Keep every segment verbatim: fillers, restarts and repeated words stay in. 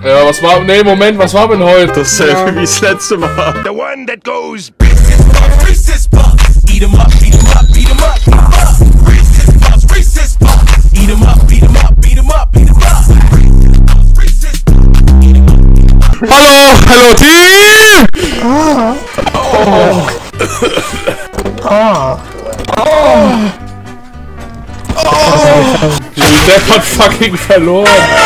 Ja, was war... Nee, Moment, was war denn heute? Dasselbe ja. wie das letzte Mal. The one that goes... Racist buff, eat 'em up, beat 'em up, beat 'em up, beat 'em up. Racist buff, racist buff, eat 'em up, beat 'em up, beat 'em up, beat 'em up. Racist buff, eat 'em up. Hallo, hallo Team! Ah. Oh. Ah. Oh. Oh. Die Depp hat fucking verloren.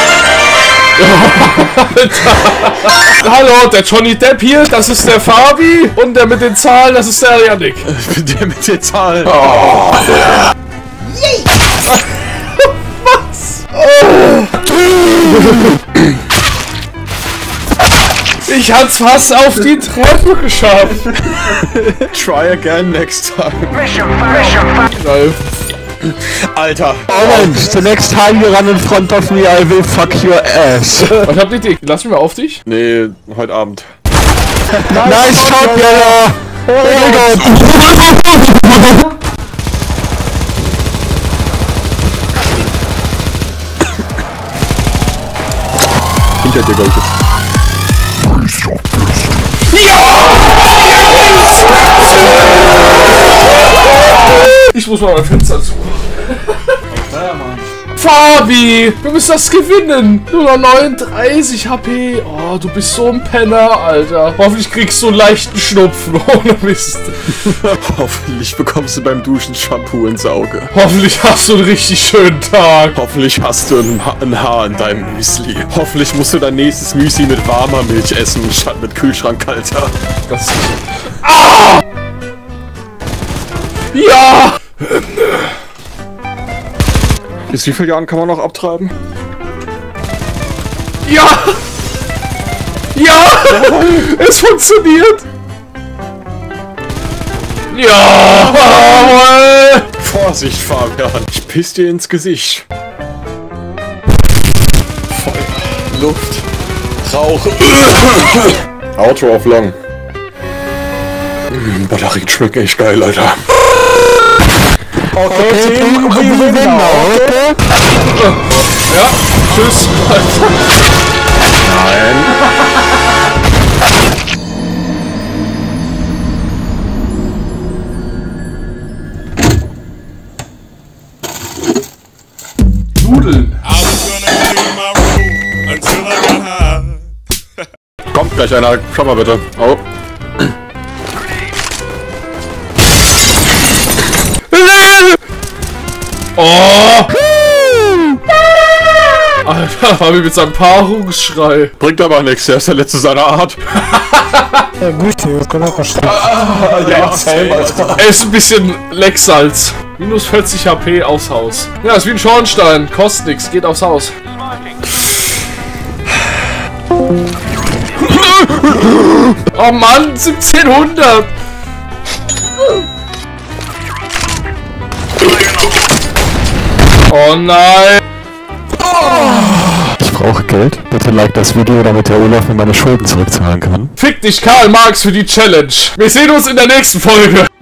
Alter. Hallo, der Johnny Depp hier, das ist der Fabi. Und der mit den Zahlen, das ist der Yannick. Ich bin der mit den Zahlen. Oh. Was? Oh. Ich hab's fast auf die Treppe geschafft. Try again next time. Ralf. Alter. Moment, the next time you run in front of me, I will fuck your ass. Was habt ihr Idee? Lass mich mal auf dich? Nee, heute Abend. Nice, nice shot, Yella! Oh mein Gott! Hinter dir, Gold. Ja! Ich muss mal mein Fenster zu. Fabi, du musst das gewinnen. Nur noch neununddreißig H P. Oh, du bist so ein Penner, Alter. Hoffentlich kriegst du einen leichten Schnupfen. Ohne Mist. Hoffentlich bekommst du beim Duschen Shampoo ins Auge. Hoffentlich hast du einen richtig schönen Tag. Hoffentlich hast du ein, ha ein Haar in deinem Müsli. Hoffentlich musst du dein nächstes Müsli mit warmer Milch essen, statt mit Kühlschrank kalter. Das ist... Ah! Ja! Bis wie vielen Jahren kann man noch abtreiben? Ja! Ja! Es funktioniert! Ja! Vorsicht, Fabian! Ich piss dir ins Gesicht! Feuer, Luft, Rauch. Outro auf Long. Mm, Batterie schmeckt echt geil, Alter. Okay, okay, Team, wir gewinnen okay? Ja, tschüss. Nein. Nudeln. Kommt gleich einer. Schau mal bitte. Oh. Oh! Alter, Fabi mit seinem Paarungsschrei. Bringt aber nichts, er ist der letzte seiner Art. Ja, gut, das kann auch verstehen. Ah, ja, er ist ein bisschen Lecksalz. Minus vierzig H P aufs Haus. Ja, ist wie ein Schornstein. Kostet nichts, geht aufs Haus. Oh Mann, siebzehnhundert! Oh nein! Ich brauche Geld. Bitte like das Video, damit der Olaf mir meine Schulden zurückzahlen kann. Fick dich, Karl Marx, für die Challenge. Wir sehen uns in der nächsten Folge.